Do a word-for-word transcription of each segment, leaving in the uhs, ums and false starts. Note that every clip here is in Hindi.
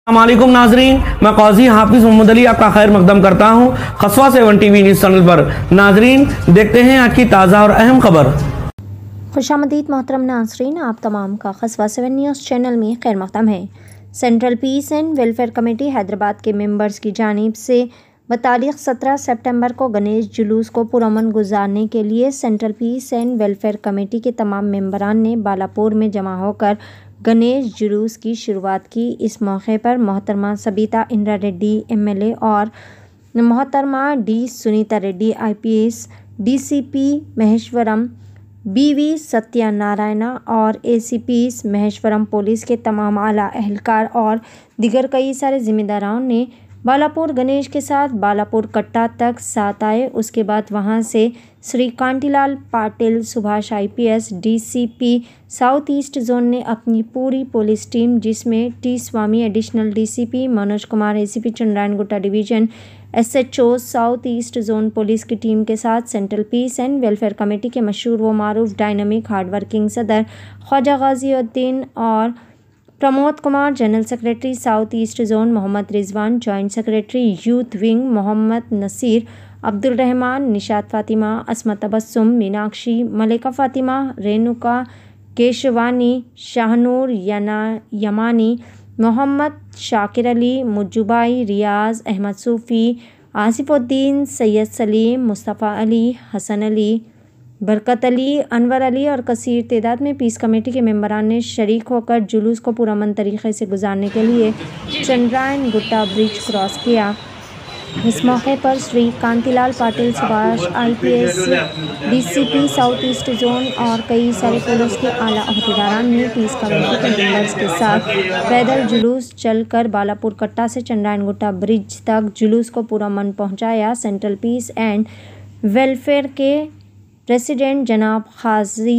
अस्सलामुअलैकुम नाजरीन, मैं काजी हाफिज मोहम्मद अली आपका खैर मकदम करता हूँ खसवा सेवन टीवी न्यूज़ चैनल पर। नाजरीन, देखते हैं आज की ताज़ा और अहम खबर। खुशामदीद मोहतरम नाजरीन, आप तमाम का खसवा सेवन न्यूज़ चैनल में खैर मकदम है। Central peace and welfare committee Hyderabad के मेंबर्स की जानिब से बतारीख सत्रह सितंबर को गणेश जुलूस को पुरअमन गुजारने के लिए central peace and welfare committee के तमाम मेंबरान ने बालापुर में जमा होकर गणेश जुलूस की शुरुआत की। इस मौके पर मोहतरमा Sabitha Indra Reddy M L A और मोहतरमा D Sunitha Reddy I P S, D C P Maheshwaram, B V Satyanarayana और A C P Maheshwaram police के तमाम आला एहलकार और दिगर कई सारे जिम्मेदारों ने बालापुर गणेश के साथ बालापुर कट्टा तक साथ आए। उसके बाद वहां से Shri Kantilal Patil Subhash I P S, D C P south east zone ने अपनी पूरी पुलिस टीम, जिसमें T Swamy additional D C P, Manoj Kumar A C P Chandrayangutta division, S H O south east zone police की टीम के साथ central peace and welfare committee के मशहूर व मारूफ डायनामिक हार्डवर्किंग सदर ख्वाजा गाजिउद्दीन और Pramod Kumar, general secretary south east zone Mohammed Rizwan, joint secretary youth wing Mohammed Naseer, Abdul Rahman, Nishat Fatima, Asmat Tabassum, Meenakshi, मलिका फातिमा, रेणुका, केशवानी, शाहनूर यना यमानी, मोहम्मद शाकिर अली, मुज्जुबाई, रियाज अहमद सूफ़ी, आसिफुद्दीन, सैयद सलीम, मुस्तफ़ा अली, हसन अली, बरकत अली, अनवर अली और कसीर तादाद में पीस कमेटी के मेंबरान ने शरीक होकर जुलूस को पुरअमन तरीक़े से गुजारने के लिए चंद्रायन गुट्टा ब्रिज क्रॉस किया। इस मौके पर Shri Kantilal Patil Subhash I P S, D C P south east zone और कई सारे पुलिस के आला अहदेदारान ने पीस कमेटी के मेंबर्स के साथ पैदल जुलूस चलकर बालापुर कट्टा से चंद्रायन गुट्टा ब्रिज तक जुलूस को पुरअमन पहुँचाया। सेंट्रल पीस एंड वेलफेयर के प्रेसिडेंट जनाब खाजी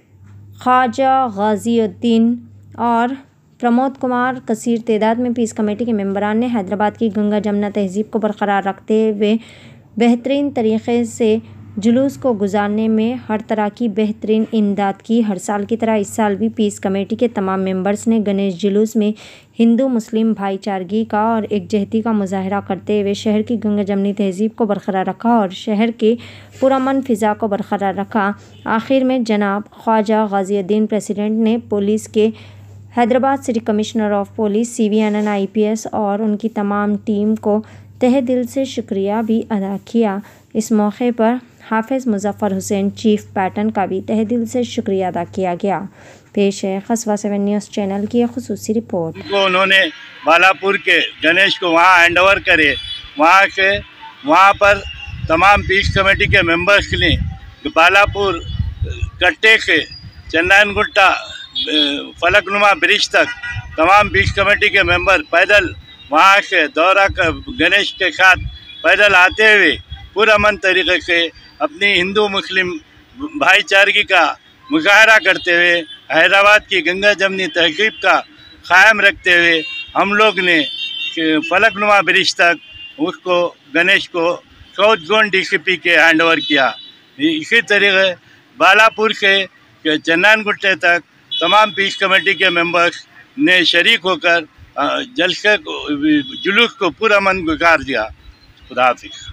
ख्वाजा गाजिउद्दीन और प्रमोद कुमार, कसीर तादाद में पीस कमेटी के मेंबरान ने हैदराबाद की गंगा जमुना तहजीब को बरकरार रखते हुए बेहतरीन तरीक़े से जुलूस को गुजारने में हर तरह की बेहतरीन इमदाद की। हर साल की तरह इस साल भी पीस कमेटी के तमाम मेंबर्स ने गणेश जुलूस में हिंदू मुस्लिम भाईचारगी का और एकजहती का मुजाहरा करते हुए शहर की गंगा जमनी तहजीब को बरकरार रखा और शहर के पुरअमन फ़िज़ा को बरकरार रखा। आखिर में जनाब ख्वाजा गाजिउद्दीन प्रेसिडेंट ने पुलिस के Hyderabad city commissioner of police C V Anand I P S और उनकी तमाम टीम को तहे दिल से शुक्रिया भी अदा किया। इस मौके पर हाफिज मुजफ्फर हुसैन चीफ पैटर्न का भी तहे दिल से शुक्रिया अदा किया गया। पेश है खसवा सेवन न्यूज़ चैनल की खुसूसी रिपोर्ट। को उन्होंने बालापुर के गणेश को वहाँ हैंड ओवर करे, वहाँ के वहाँ पर तमाम पीस कमेटी के मेंबर्स के लिए बालापुर कट्टे के चंद्रायन गुट्टा फलकनुमा ब्रिज तक तमाम पीस कमेटी के मेंबर पैदल वहाँ से दौरा कर गणेश के साथ पैदल आते हुए पुरअमन तरीके से अपनी हिंदू मुस्लिम भाईचारगी का मुजाहरा करते हुए हैदराबाद की गंगा जमनी तहजीब का क़ायम रखते हुए हम लोग ने फलकनुमा ब्रिज तक उसको गणेश को south zone D C P के हैंड ओवर किया। इसी तरीके बालापुर से चंद्रायन गुट्टे तक तमाम पीस कमेटी के मेंबर्स ने शरीक होकर जलसे जुलूस को पुरअमन गुजार दिया। खुदा हाफिज़।